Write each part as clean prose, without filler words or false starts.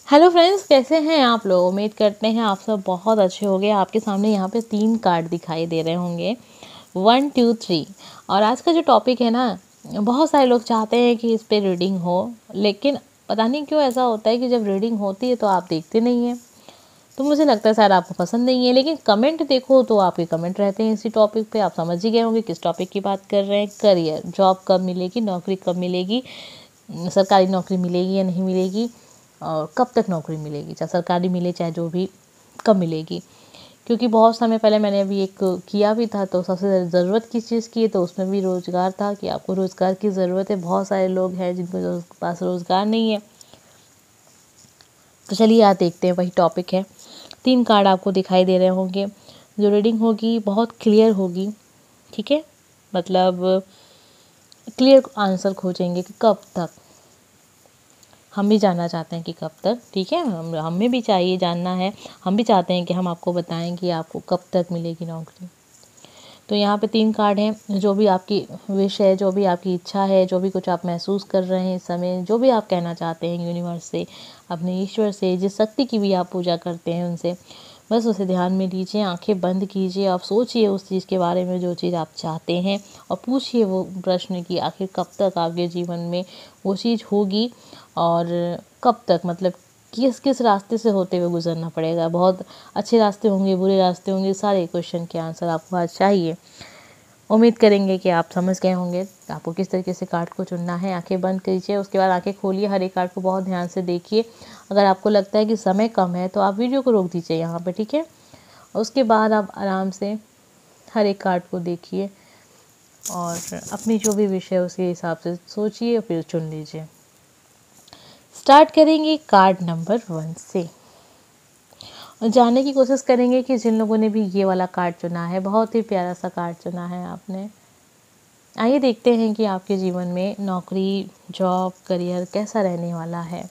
Hello friends, कैसे हैं आप लोग। उम्मीद करते हैं आप सब बहुत अच्छे होंगे। आपके सामने यहाँ पे 3 कार्ड दिखाई दे रहे होंगे, 1 2 3। और आज का जो टॉपिक है ना, बहुत सारे लोग चाहते हैं कि इस पे रीडिंग हो, लेकिन पता नहीं क्यों ऐसा होता है कि जब रीडिंग होती है तो आप देखते नहीं हैं। तो मुझे लगता है शायद आपको पसंद नहीं है, लेकिन कमेंट देखो तो आपके कमेंट रहते हैं इसी टॉपिक पे। आप समझ ही गए होंगे किस टॉपिक की बात कर रहे हैं। करियर, जॉब कब मिलेगी, नौकरी कब मिलेगी, सरकारी नौकरी मिलेगी या नहीं मिलेगी, और कब तक नौकरी मिलेगी, चाहे सरकारी मिले चाहे जो भी, कब मिलेगी। क्योंकि बहुत समय पहले मैंने अभी एक किया भी था, तो सबसे ज़रूरत किस चीज़ की है, तो उसमें भी रोज़गार था कि आपको रोज़गार की ज़रूरत है। बहुत सारे लोग हैं जिनको पास रोज़गार नहीं है। तो चलिए आज देखते हैं, वही टॉपिक है। 3 कार्ड आपको दिखाई दे रहे होंगे। जो रीडिंग होगी बहुत क्लियर होगी, ठीक है। मतलब क्लियर आंसर खोजेंगे कि कब तक। हम भी जानना चाहते हैं कि कब तक, ठीक है। हमें भी चाहिए जानना है। हम भी चाहते हैं कि हम आपको बताएं कि आपको कब तक मिलेगी नौकरी। तो यहाँ पे 3 कार्ड हैं। जो भी आपकी विश है, जो भी आपकी इच्छा है, जो भी कुछ आप महसूस कर रहे हैं इस समय, जो भी आप कहना चाहते हैं यूनिवर्स से, अपने ईश्वर से, जिस शक्ति की भी आप पूजा करते हैं उनसे, बस उसे ध्यान में लीजिए, आंखें बंद कीजिए, आप सोचिए उस चीज़ के बारे में जो चीज़ आप चाहते हैं, और पूछिए वो प्रश्न कि आखिर कब तक आपके जीवन में वो चीज़ होगी, और कब तक, मतलब किस किस रास्ते से होते हुए गुजरना पड़ेगा। बहुत अच्छे रास्ते होंगे, बुरे रास्ते होंगे, सारे क्वेश्चन के आंसर आपको आज चाहिए। उम्मीद करेंगे कि आप समझ गए होंगे आपको किस तरीके से कार्ड को चुनना है। आंखें बंद कीजिए, उसके बाद आंखें खोलिए, हर एक कार्ड को बहुत ध्यान से देखिए। अगर आपको लगता है कि समय कम है तो आप वीडियो को रोक दीजिए यहाँ पे, ठीक है। उसके बाद आप आराम से हर एक कार्ड को देखिए और अपनी जो भी विषय है उसके हिसाब से सोचिए, फिर चुन लीजिए। स्टार्ट करेंगे कार्ड नंबर 1 से और जानने की कोशिश करेंगे कि जिन लोगों ने भी ये वाला कार्ड चुना है, बहुत ही प्यारा सा कार्ड चुना है आपने। आइए देखते हैं कि आपके जीवन में नौकरी, जॉब, करियर कैसा रहने वाला है।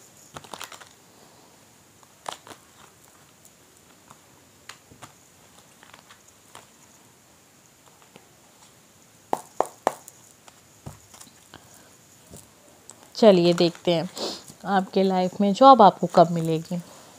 चलिए देखते हैं आपके लाइफ में जॉब आपको कब मिलेगी।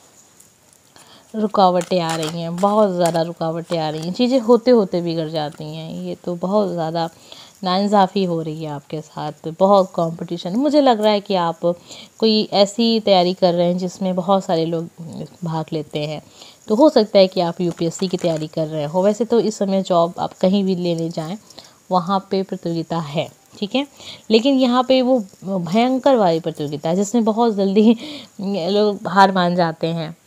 रुकावटें आ रही हैं, बहुत ज़्यादा रुकावटें आ रही हैं, चीज़ें होते होते बिगड़ जाती हैं। ये तो बहुत ज़्यादा नाइंसाफ़ी हो रही है आपके साथ, बहुत कंपटीशन। मुझे लग रहा है कि आप कोई ऐसी तैयारी कर रहे हैं जिसमें बहुत सारे लोग भाग लेते हैं। तो हो सकता है कि आप यूपीएससी की तैयारी कर रहे हो। वैसे तो इस समय जॉब आप कहीं भी लेने जाएं, वहाँ पे प्रतियोगिता है, ठीक है। लेकिन यहाँ पे वो भयंकर वाली प्रतियोगिता है जिसमें बहुत जल्दी लोग हार मान जाते हैं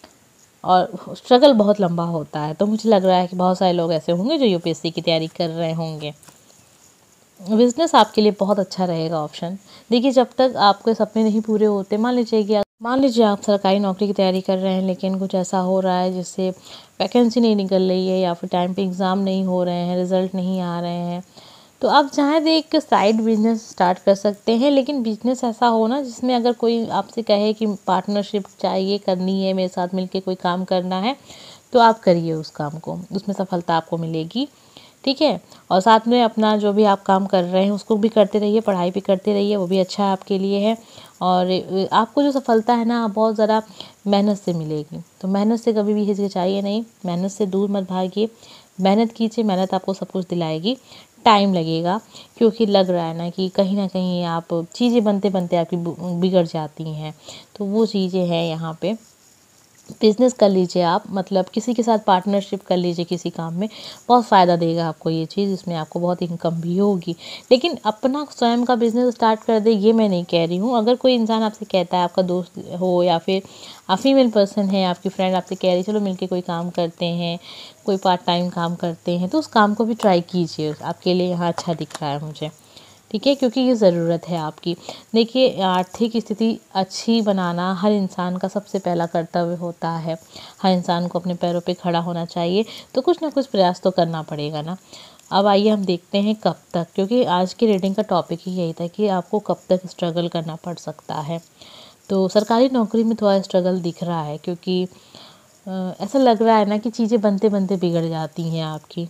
और स्ट्रगल बहुत लंबा होता है। तो मुझे लग रहा है कि बहुत सारे लोग ऐसे होंगे जो यूपीएससी की तैयारी कर रहे होंगे। बिज़नेस आपके लिए बहुत अच्छा रहेगा ऑप्शन। देखिए, जब तक आपके सपने नहीं पूरे होते, मान लीजिए आप सरकारी नौकरी की तैयारी कर रहे हैं, लेकिन कुछ ऐसा हो रहा है जिससे वैकेंसी नहीं निकल रही है, या फिर टाइम पे एग्ज़ाम नहीं हो रहे हैं, रिज़ल्ट नहीं आ रहे हैं, तो आप चाहे तो एक साइड बिजनेस स्टार्ट कर सकते हैं। लेकिन बिजनेस ऐसा हो ना जिसमें अगर कोई आपसे कहे कि पार्टनरशिप चाहिए, करनी है, मेरे साथ मिलके कोई काम करना है, तो आप करिए उस काम को, उसमें सफलता आपको मिलेगी, ठीक है। और साथ में अपना जो भी आप काम कर रहे हैं उसको भी करते रहिए, पढ़ाई भी करते रहिए, वो भी अच्छा आपके लिए है। और आपको जो सफलता है ना, बहुत ज़्यादा मेहनत से मिलेगी। तो मेहनत से कभी भी हिचकिचाइए नहीं, मेहनत से दूर मत भागिए, मेहनत कीजिए, मेहनत आपको सब कुछ दिलाएगी। टाइम लगेगा, क्योंकि लग रहा है ना कि कहीं ना कहीं आप चीज़ें बनते बनते आपकी बिगड़ जाती हैं। तो वो चीज़ें हैं यहाँ पे। बिज़नेस कर लीजिए आप, मतलब किसी के साथ पार्टनरशिप कर लीजिए किसी काम में, बहुत फ़ायदा देगा आपको ये चीज़, इसमें आपको बहुत इनकम भी होगी। लेकिन अपना स्वयं का बिज़नेस स्टार्ट कर दे, ये मैं नहीं कह रही हूँ। अगर कोई इंसान आपसे कहता है, आपका दोस्त हो या फिर आप फीमेल पर्सन है, आपकी फ्रेंड आपसे कह रही चलो मिलके कोई काम करते हैं, कोई पार्ट टाइम काम करते हैं, तो उस काम को भी ट्राई कीजिए। आपके लिए यहाँ अच्छा दिख रहा है मुझे, ठीक है, क्योंकि ये ज़रूरत है आपकी। देखिए, आर्थिक स्थिति अच्छी बनाना हर इंसान का सबसे पहला कर्तव्य होता है। हर इंसान को अपने पैरों पे खड़ा होना चाहिए, तो कुछ ना कुछ प्रयास तो करना पड़ेगा ना। अब आइए हम देखते हैं कब तक, क्योंकि आज की रीडिंग का टॉपिक ही यही था कि आपको कब तक स्ट्रगल करना पड़ सकता है। तो सरकारी नौकरी में थोड़ा स्ट्रगल दिख रहा है, क्योंकि ऐसा लग रहा है ना कि चीज़ें बनते बनते बिगड़ जाती हैं आपकी,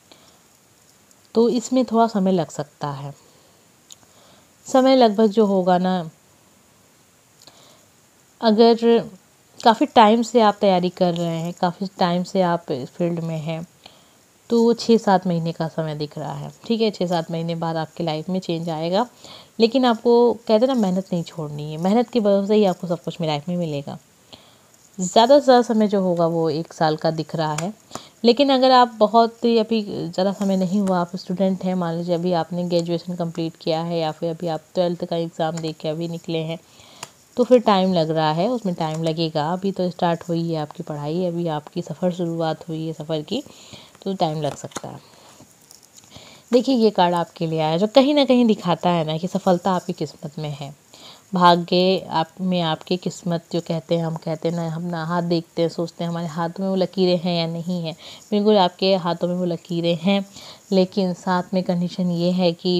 तो इसमें थोड़ा समय लग सकता है। समय लगभग जो होगा ना, अगर काफ़ी टाइम से आप तैयारी कर रहे हैं, काफ़ी टाइम से आप इस फील्ड में हैं, तो वो 6-7 महीने का समय दिख रहा है। ठीक है, 6-7 महीने बाद आपकी लाइफ में चेंज आएगा, लेकिन आपको कहते हैं ना, मेहनत नहीं छोड़नी है। मेहनत की वजह से ही आपको सब कुछ लाइफ में मिलेगा। ज़्यादा से ज़्यादा समय जो होगा वो 1 साल का दिख रहा है। लेकिन अगर आप बहुत ही अभी ज़्यादा समय नहीं हुआ, आप स्टूडेंट हैं, मान लीजिए अभी आपने ग्रेजुएशन कंप्लीट किया है या फिर अभी आप 12th का एग्ज़ाम दे के अभी निकले हैं, तो फिर टाइम लग रहा है, उसमें टाइम लगेगा। अभी तो स्टार्ट हुई है आपकी पढ़ाई, अभी आपकी सफ़र शुरुआत हुई है सफ़र की, तो टाइम लग सकता है। देखिए, ये कार्ड आपके लिए आया जो कहीं ना कहीं दिखाता है ना कि सफलता आपकी किस्मत में है। भाग्य आप में आपकी किस्मत जो कहते हैं, हम कहते हैं ना, हम ना हाथ देखते हैं, सोचते हैं हमारे हाथों में वो लकीरें हैं या नहीं है। बिल्कुल आपके हाथों में वो लकीरें हैं, लेकिन साथ में कंडीशन ये है कि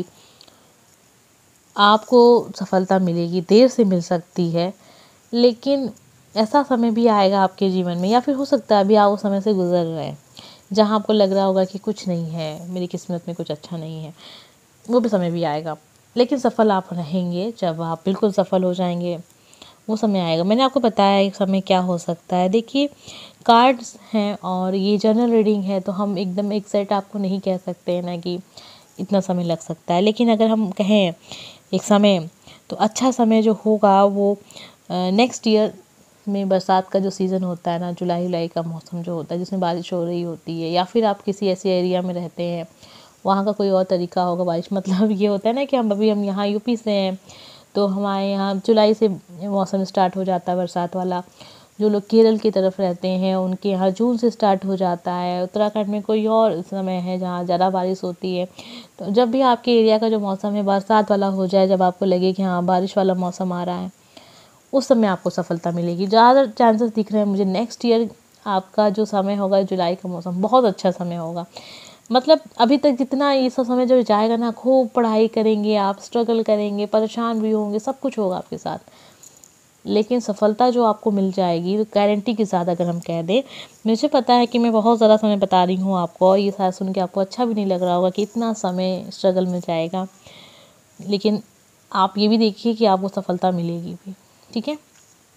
आपको सफलता मिलेगी, देर से मिल सकती है, लेकिन ऐसा समय भी आएगा आपके जीवन में, या फिर हो सकता है अभी आप उस समय से गुजर रहे हैं जहाँ आपको लग रहा होगा कि कुछ नहीं है, मेरी किस्मत में कुछ अच्छा नहीं है। वो भी समय भी आएगा, लेकिन सफल आप रहेंगे। जब आप बिल्कुल सफल हो जाएंगे, वो समय आएगा। मैंने आपको बताया एक समय क्या हो सकता है। देखिए, कार्ड्स हैं और ये जनरल रीडिंग है, तो हम एकदम एग्जैक्ट आपको नहीं कह सकते हैं ना कि इतना समय लग सकता है। लेकिन अगर हम कहें एक समय, तो अच्छा समय जो होगा वो नेक्स्ट ईयर में बरसात का जो सीज़न होता है ना, जुलाई का मौसम जो होता है जिसमें बारिश हो रही होती है, या फिर आप किसी ऐसे एरिया में रहते हैं वहाँ का कोई और तरीका होगा बारिश। मतलब ये होता है ना कि हम यहाँ यूपी से हैं, तो हमारे यहाँ जुलाई से मौसम स्टार्ट हो जाता है बरसात वाला। जो लोग केरल की तरफ रहते हैं उनके यहाँ जून से स्टार्ट हो जाता है। उत्तराखंड में कोई और समय है जहाँ ज़्यादा बारिश होती है। तो जब भी आपके एरिया का जो मौसम है बरसात वाला हो जाए, जब आपको लगे कि हाँ बारिश वाला मौसम आ रहा है, उस समय आपको सफलता मिलेगी। ज़्यादा चांसेस दिख रहे हैं मुझे नेक्स्ट ईयर आपका जो समय होगा, जुलाई का मौसम बहुत अच्छा समय होगा। मतलब अभी तक जितना ये सब समय जो जाएगा ना, खूब पढ़ाई करेंगे आप, स्ट्रगल करेंगे, परेशान भी होंगे, सब कुछ होगा आपके साथ, लेकिन सफलता जो आपको मिल जाएगी तो गारंटी के साथ अगर हम कह दें। मुझे पता है कि मैं बहुत ज़्यादा समय बता रही हूँ आपको, और ये सारा सुन के आपको अच्छा भी नहीं लग रहा होगा कि इतना समय स्ट्रगल में जाएगा, लेकिन आप ये भी देखिए कि आपको सफलता मिलेगी भी। ठीक है,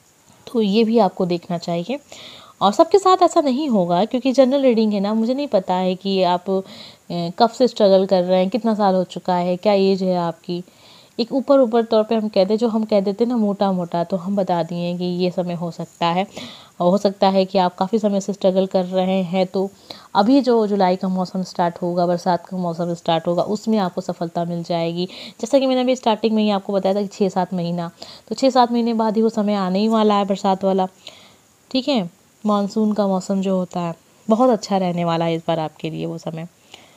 तो ये भी आपको देखना चाहिए। और सबके साथ ऐसा नहीं होगा, क्योंकि जनरल रीडिंग है ना, मुझे नहीं पता है कि आप कब से स्ट्रगल कर रहे हैं, कितना साल हो चुका है, क्या एज है आपकी। एक ऊपर ऊपर तौर पे हम कहते, जो हम कह देते ना मोटा मोटा, तो हम बता दिए कि ये समय हो सकता है। और हो सकता है कि आप काफ़ी समय से स्ट्रगल कर रहे हैं, तो अभी जो जुलाई का मौसम स्टार्ट होगा, बरसात का मौसम स्टार्ट होगा, उसमें आपको सफलता मिल जाएगी। जैसा कि मैंने अभी स्टार्टिंग में ही आपको बताया था कि 6-7 महीना, तो 6-7 महीने बाद ही वो समय आने ही वाला है बरसात वाला। ठीक है, मानसून का मौसम जो होता है बहुत अच्छा रहने वाला है इस बार आपके लिए वो समय।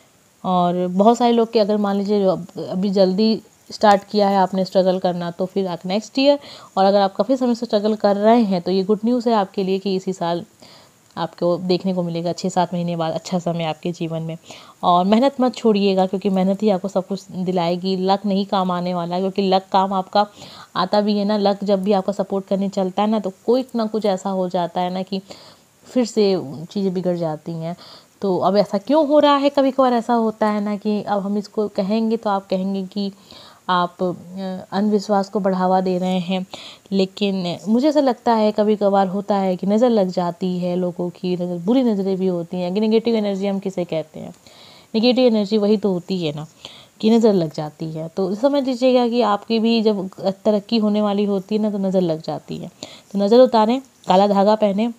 और बहुत सारे लोग के अगर मान लीजिए अभी जल्दी स्टार्ट किया है आपने स्ट्रगल करना, तो फिर आप नेक्स्ट ईयर, और अगर आप काफ़ी समय से स्ट्रगल कर रहे हैं तो ये गुड न्यूज़ है आपके लिए कि इसी साल आपको देखने को मिलेगा 6-7 महीने बाद अच्छा समय आपके जीवन में। और मेहनत मत छोड़िएगा, क्योंकि मेहनत ही आपको सब कुछ दिलाएगी। लक नहीं काम आने वाला, क्योंकि लक काम आपका आता भी है ना। लक जब भी आपका सपोर्ट करने चलता है ना, तो कोई ना कुछ ऐसा हो जाता है ना कि फिर से चीज़ें बिगड़ जाती हैं। तो अब ऐसा क्यों हो रहा है, कभी कभार ऐसा होता है ना कि अब हम इसको कहेंगे तो आप कहेंगे कि आप अंधविश्वास को बढ़ावा दे रहे हैं, लेकिन मुझे ऐसा लगता है कभी कभार होता है कि नज़र लग जाती है, लोगों की नज़र, बुरी नज़रें भी होती हैं कि नेगेटिव एनर्जी हम किसे कहते हैं। नेगेटिव एनर्जी वही तो होती है ना कि नज़र लग जाती है। तो समझ लीजिएगा कि आपकी भी जब तरक्की होने वाली होती है ना, तो नज़र लग जाती है। तो नज़र उतारें, काला धागा पहने,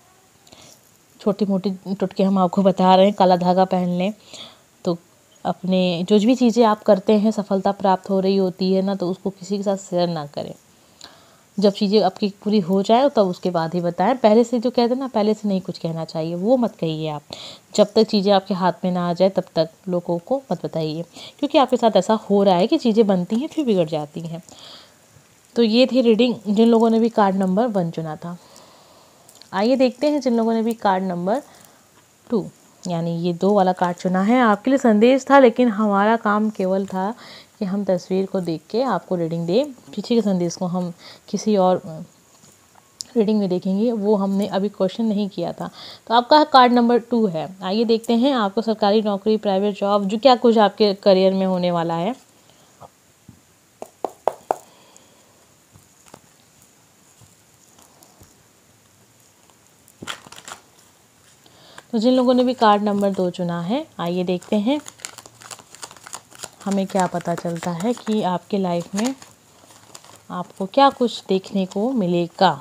छोटी मोटी टुटके हम आपको बता रहे हैं, काला धागा पहन लें। तो अपने जो भी चीज़ें आप करते हैं, सफलता प्राप्त हो रही होती है ना, तो उसको किसी के साथ शेयर ना करें। जब चीज़ें आपकी पूरी हो जाए तब उसके बाद ही बताएं। पहले से जो कहते हैं ना, पहले से नहीं कुछ कहना चाहिए, वो मत कहिए आप। जब तक चीज़ें आपके हाथ में ना आ जाए तब तक लोगों को मत बताइए, क्योंकि आपके साथ ऐसा हो रहा है कि चीज़ें बनती हैं फिर बिगड़ जाती हैं। तो ये थी रीडिंग जिन लोगों ने भी कार्ड नंबर 1 चुना था। आइए देखते हैं जिन लोगों ने भी कार्ड नंबर 2 यानी ये 2 वाला कार्ड चुना है। आपके लिए संदेश था, लेकिन हमारा काम केवल था कि हम तस्वीर को देख के आपको रीडिंग दें। पीछे के संदेश को हम किसी और रीडिंग में देखेंगे, वो हमने अभी क्वेश्चन नहीं किया था। तो आपका कार्ड नंबर 2 है। आइए देखते हैं आपको सरकारी नौकरी, प्राइवेट जॉब, जो क्या कुछ आपके करियर में होने वाला है। तो जिन लोगों ने भी कार्ड नंबर 2 चुना है, आइए देखते हैं हमें क्या पता चलता है कि आपके लाइफ में आपको क्या कुछ देखने को मिलेगा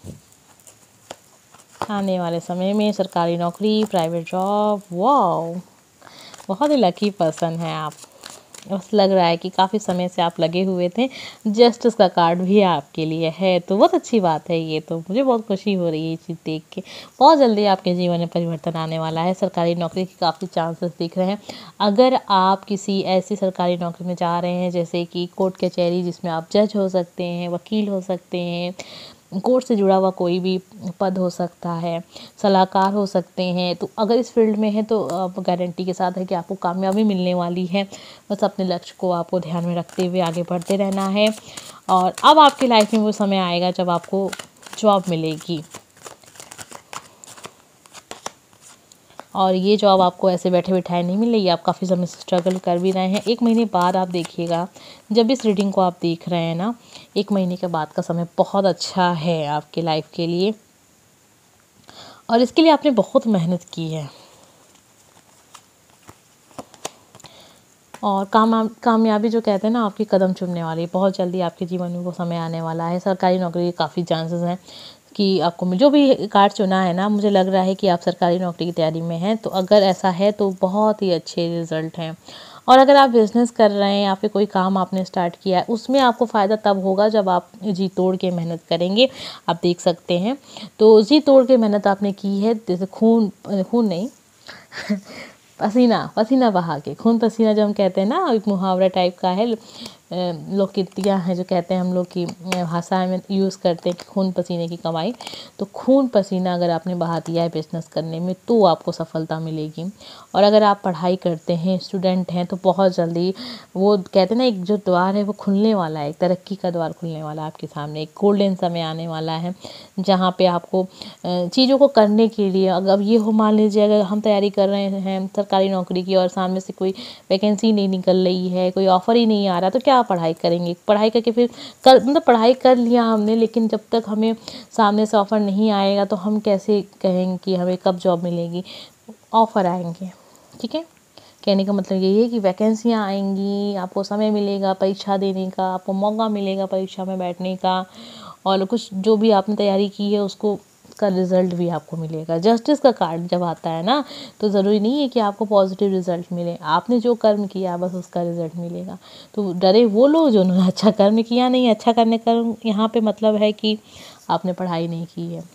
आने वाले समय में। सरकारी नौकरी, प्राइवेट जॉब, वाओ, बहुत ही लकी पर्सन है आप। बस लग रहा है कि काफ़ी समय से आप लगे हुए थे। जस्टिस का कार्ड भी आपके लिए है, तो बहुत अच्छी बात है ये। तो मुझे बहुत खुशी हो रही है ये चीज़ देख के। बहुत जल्दी आपके जीवन में परिवर्तन आने वाला है। सरकारी नौकरी के काफ़ी चांसेस दिख रहे हैं। अगर आप किसी ऐसी सरकारी नौकरी में जा रहे हैं जैसे कि कोर्ट कचहरी, जिसमें आप जज हो सकते हैं, वकील हो सकते हैं, कोर्ट से जुड़ा हुआ कोई भी पद हो सकता है, सलाहकार हो सकते हैं, तो अगर इस फील्ड में है तो आप गारंटी के साथ है कि आपको कामयाबी मिलने वाली है। बस अपने लक्ष्य को आपको ध्यान में रखते हुए आगे बढ़ते रहना है। और अब आपकी लाइफ में वो समय आएगा जब आपको जॉब मिलेगी, और ये जॉब आपको ऐसे बैठे बिठाए नहीं मिलेगी। आप काफ़ी समय से स्ट्रगल कर भी रहे हैं। 1 महीने बाद आप देखिएगा, जब इस रीडिंग को आप देख रहे हैं ना, 1 महीने के बाद का समय बहुत अच्छा है आपकी लाइफ के लिए, और इसके लिए आपने बहुत मेहनत की है। और कामयाबी जो कहते हैं ना, आपकी कदम चूमने वाली, बहुत जल्दी आपके जीवन में वो समय आने वाला है। सरकारी नौकरी के काफ़ी चांसेस हैं कि आपको, जो भी कार्ड चुना है ना, मुझे लग रहा है कि आप सरकारी नौकरी की तैयारी में हैं। तो अगर ऐसा है तो बहुत ही अच्छे रिजल्ट हैं। और अगर आप बिज़नेस कर रहे हैं या फिर कोई काम आपने स्टार्ट किया है, उसमें आपको फ़ायदा तब होगा जब आप जी तोड़ के मेहनत करेंगे। आप देख सकते हैं, तो जी तोड़ के मेहनत आपने की है, जैसे खून नहीं पसीना बहा के, खून पसीना जो हम कहते हैं ना, एक मुहावरा टाइप का है, लोकोक्तियाँ हैं जो कहते हैं हम लोग की भाषा में यूज़ करते हैं कि खून पसीने की कमाई। तो खून पसीना अगर आपने बहा दिया है बिज़नेस करने में, तो आपको सफलता मिलेगी। और अगर आप पढ़ाई करते हैं, स्टूडेंट हैं, तो बहुत जल्दी वो कहते हैं ना, एक जो द्वार है वो खुलने वाला है, एक तरक्की का द्वार खुलने वाला है आपके सामने। एक गोल्डन समय आने वाला है जहाँ पे आपको चीज़ों को करने के लिए, अगर ये हो, मान लीजिए अगर हम तैयारी कर रहे हैं सरकारी नौकरी की और सामने से कोई वैकेंसी नहीं निकल रही है, कोई ऑफ़र ही नहीं आ रहा, तो क्या पढ़ाई करेंगे? पढ़ाई करके फिर मतलब पढ़ाई कर लिया हमने, लेकिन जब तक हमें सामने से ऑफ़र नहीं आएगा तो हम कैसे कहेंगे कि हमें कब जॉब मिलेगी? ऑफ़र आएंगे, ठीक है। कहने का मतलब यही है कि वैकेंसियाँ आएंगी, आपको समय मिलेगा परीक्षा देने का, आपको मौका मिलेगा परीक्षा में बैठने का, और कुछ जो भी आपने तैयारी की है उसको का रिज़ल्ट भी आपको मिलेगा। जस्टिस का कार्ड जब आता है ना, तो ज़रूरी नहीं है कि आपको पॉजिटिव रिज़ल्ट मिले। आपने जो कर्म किया बस उसका रिज़ल्ट मिलेगा। तो डरे वो लोग जो उन्होंने अच्छा कर्म किया नहीं। अच्छा करने का यहाँ पे मतलब है कि आपने पढ़ाई नहीं की है,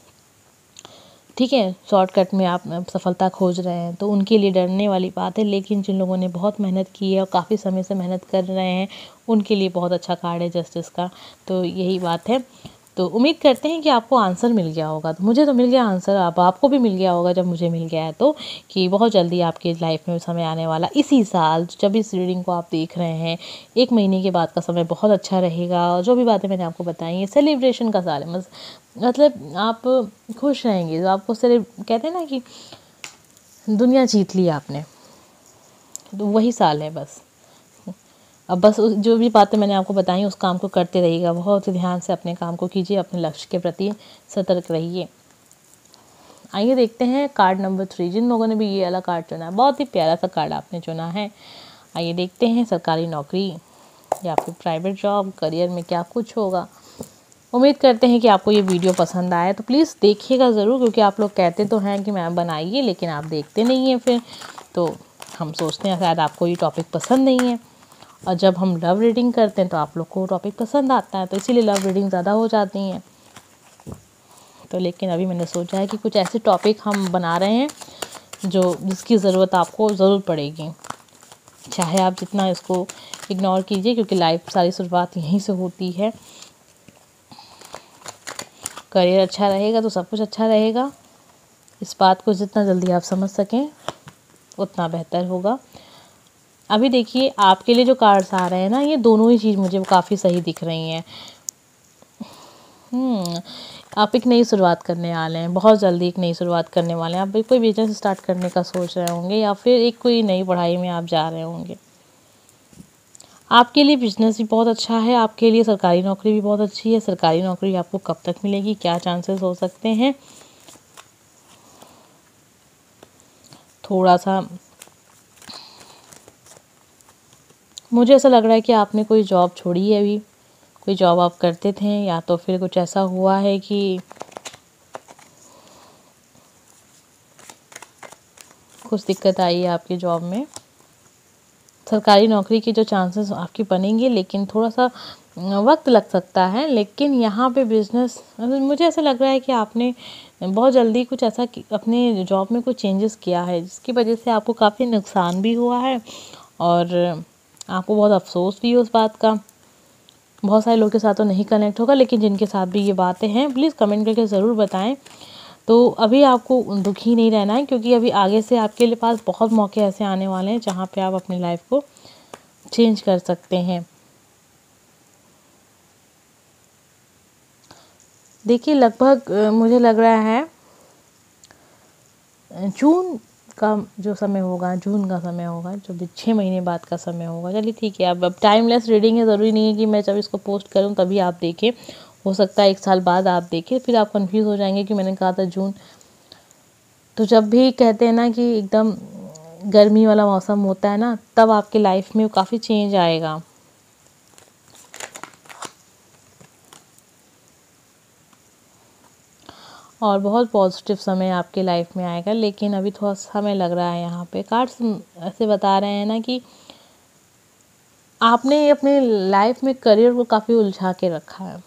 ठीक है, शॉर्टकट में आप सफलता खोज रहे हैं, तो उनके लिए डरने वाली बात है। लेकिन जिन लोगों ने बहुत मेहनत की है और काफ़ी समय से मेहनत कर रहे हैं, उनके लिए बहुत अच्छा कार्ड है जस्टिस का। तो यही बात है। तो उम्मीद करते हैं कि आपको आंसर मिल गया होगा। तो मुझे तो मिल गया आंसर, आपको भी मिल गया होगा जब मुझे मिल गया है, तो कि बहुत जल्दी आपकी लाइफ में समय आने वाला, इसी साल जब इस रीडिंग को आप देख रहे हैं, 1 महीने के बाद का समय बहुत अच्छा रहेगा। और जो भी बातें मैंने आपको बताई हैं, सेलिब्रेशन का साल है, मतलब आप खुश रहेंगे। तो आपको सिर्फ कहते हैं ना कि दुनिया जीत ली आपने, तो वही साल है बस। अब बस जो भी बातें मैंने आपको बताई उस काम को करते रहिएगा, बहुत ध्यान से अपने काम को कीजिए, अपने लक्ष्य के प्रति सतर्क रहिए। आइए देखते हैं कार्ड नंबर 3, जिन लोगों ने भी ये वाला कार्ड चुना है, बहुत ही प्यारा सा कार्ड आपने चुना है। आइए देखते हैं सरकारी नौकरी या फिर प्राइवेट जॉब, करियर में क्या कुछ होगा। उम्मीद करते हैं कि आपको ये वीडियो पसंद आए, तो प्लीज़ देखिएगा ज़रूर, क्योंकि आप लोग कहते तो हैं कि मैम बनाइए, लेकिन आप देखते नहीं हैं फिर। तो हम सोचते हैं शायद आपको ये टॉपिक पसंद नहीं है, और जब हम लव रीडिंग करते हैं तो आप लोग को टॉपिक पसंद आता है, तो इसीलिए लव रीडिंग ज़्यादा हो जाती हैं। तो लेकिन अभी मैंने सोचा है कि कुछ ऐसे टॉपिक हम बना रहे हैं जिसकी ज़रूरत आपको ज़रूर पड़ेगी, चाहे आप जितना इसको इग्नोर कीजिए, क्योंकि लाइफ सारी शुरुआत यहीं से होती है। करियर अच्छा रहेगा तो सब कुछ अच्छा रहेगा। इस बात को जितना जल्दी आप समझ सकें उतना बेहतर होगा। अभी देखिए आपके लिए जो कार्ड्स आ रहे हैं ना, ये दोनों ही चीज़ मुझे काफ़ी सही दिख रही हैं। आप एक नई शुरुआत करने वाले हैं, बहुत जल्दी एक नई शुरुआत करने वाले हैं। आप कोई बिजनेस स्टार्ट करने का सोच रहे होंगे, या फिर एक कोई नई पढ़ाई में आप जा रहे होंगे। आपके लिए बिजनेस भी बहुत अच्छा है, आपके लिए सरकारी नौकरी भी बहुत अच्छी है। सरकारी नौकरी आपको कब तक मिलेगी, क्या चांसेस हो सकते हैं, थोड़ा सा मुझे ऐसा लग रहा है कि आपने कोई जॉब छोड़ी है अभी, कोई जॉब आप करते थे, या तो फिर कुछ ऐसा हुआ है कि कुछ दिक्कत आई है आपकी जॉब में। सरकारी नौकरी की जो चांसेस आपकी बनेंगे, लेकिन थोड़ा सा वक्त लग सकता है। लेकिन यहाँ पे बिजनेस, मुझे ऐसा लग रहा है कि आपने बहुत जल्दी कुछ ऐसा अपने जॉब में कुछ चेंजेस किया है जिसकी वजह से आपको काफ़ी नुकसान भी हुआ है और आपको बहुत अफसोस भी है उस बात का। बहुत सारे लोगों के साथ तो नहीं कनेक्ट होगा, लेकिन जिनके साथ भी ये बातें हैं प्लीज़ कमेंट करके ज़रूर बताएं। तो अभी आपको दुखी नहीं रहना है, क्योंकि अभी आगे से आपके पास बहुत मौके ऐसे आने वाले हैं जहाँ पे आप अपनी लाइफ को चेंज कर सकते हैं। देखिए, लगभग मुझे लग रहा है जून का जो समय होगा, जून का समय होगा, जो भी 6 महीने बाद का समय होगा। चलिए ठीक है, अब टाइमलेस रीडिंग है, ज़रूरी नहीं है कि मैं जब इसको पोस्ट करूं तभी आप देखें। हो सकता है 1 साल बाद आप देखें, फिर आप कंफ्यूज हो जाएंगे कि मैंने कहा था जून। तो जब भी कहते हैं ना कि एकदम गर्मी वाला मौसम होता है ना, तब आपके लाइफ में काफ़ी चेंज आएगा। और बहुत पॉजिटिव समय आपके लाइफ में आएगा। लेकिन अभी थोड़ा समय लग रहा है। यहाँ पे कार्ड्स ऐसे बता रहे हैं ना कि आपने अपने लाइफ में करियर को काफ़ी उलझा के रखा है।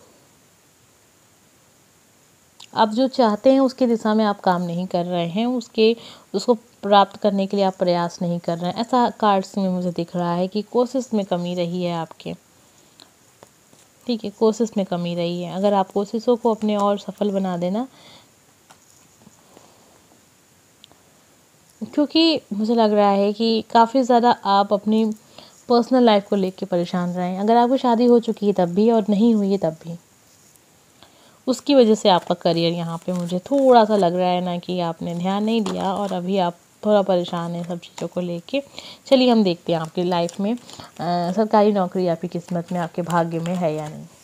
आप जो चाहते हैं उसकी दिशा में आप काम नहीं कर रहे हैं, उसको प्राप्त करने के लिए आप प्रयास नहीं कर रहे हैं। ऐसा कार्ड्स में मुझे दिख रहा है कि कोशिश में कमी रही है आपके। ठीक है, कोशिश में कमी रही है। अगर आप कोशिशों को अपने और सफल बना देना, क्योंकि मुझे लग रहा है कि काफ़ी ज़्यादा आप अपनी पर्सनल लाइफ को लेके परेशान रहे हैं। अगर आपकी शादी हो चुकी है तब भी, और नहीं हुई है तब भी, उसकी वजह से आपका करियर यहाँ पे मुझे थोड़ा सा लग रहा है ना कि आपने ध्यान नहीं दिया, और अभी आप थोड़ा परेशान हैं सब चीज़ों को लेके। चलिए हम देखते हैं आपकी लाइफ में सरकारी नौकरी आपकी किस्मत में, आपके भाग्य में है या नहीं।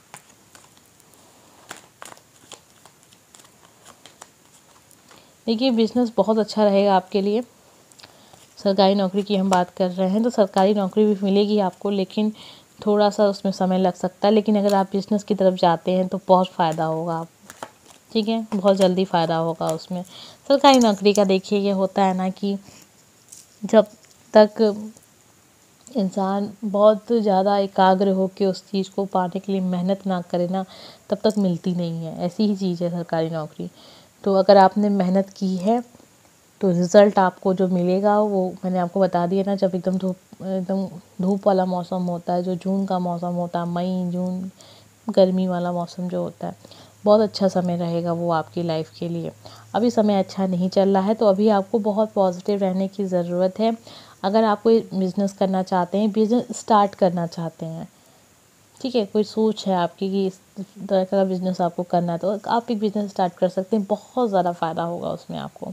देखिए, बिजनेस बहुत अच्छा रहेगा आपके लिए। सरकारी नौकरी की हम बात कर रहे हैं तो सरकारी नौकरी भी मिलेगी आपको, लेकिन थोड़ा सा उसमें समय लग सकता है। लेकिन अगर आप बिज़नेस की तरफ जाते हैं तो बहुत फ़ायदा होगा आप, ठीक है, बहुत जल्दी फ़ायदा होगा उसमें। सरकारी नौकरी का देखिए ये होता है ना कि जब तक इंसान बहुत ज़्यादा एकाग्र होकर उस चीज़ को पाने के लिए मेहनत ना करे ना, तब तक मिलती नहीं है। ऐसी ही चीज़ है सरकारी नौकरी। तो अगर आपने मेहनत की है तो रिज़ल्ट आपको जो मिलेगा वो मैंने आपको बता दिया ना, जब एकदम धूप वाला मौसम होता है, जो जून का मौसम होता है, मई जून गर्मी वाला मौसम जो होता है, बहुत अच्छा समय रहेगा वो आपकी लाइफ के लिए। अभी समय अच्छा नहीं चल रहा है, तो अभी आपको बहुत पॉजिटिव रहने की ज़रूरत है। अगर आप कोई बिज़नेस करना चाहते हैं, बिज़नेस स्टार्ट करना चाहते हैं, ठीक है, कोई सोच है आपकी कि इस तरह का बिज़नेस आपको करना है, तो आप एक बिज़नेस स्टार्ट कर सकते हैं। बहुत ज़्यादा फ़ायदा होगा उसमें आपको।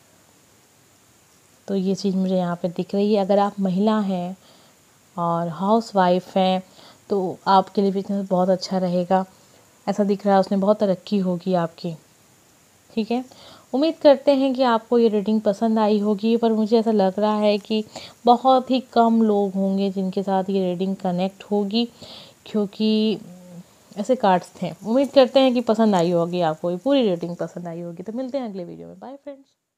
तो ये चीज़ मुझे यहाँ पे दिख रही है। अगर आप महिला हैं और हाउसवाइफ हैं तो आपके लिए बिज़नेस बहुत अच्छा रहेगा। ऐसा दिख रहा है उसमें बहुत तरक्की होगी आपकी, ठीक है। उम्मीद करते हैं कि आपको ये रीडिंग पसंद आई होगी, पर मुझे ऐसा लग रहा है कि बहुत ही कम लोग होंगे जिनके साथ ये रीडिंग कनेक्ट होगी, क्योंकि ऐसे कार्ड्स थे। उम्मीद करते हैं कि पसंद आई होगी आपको, ये पूरी रीडिंग पसंद आई होगी। तो मिलते हैं अगले वीडियो में। Bye friends.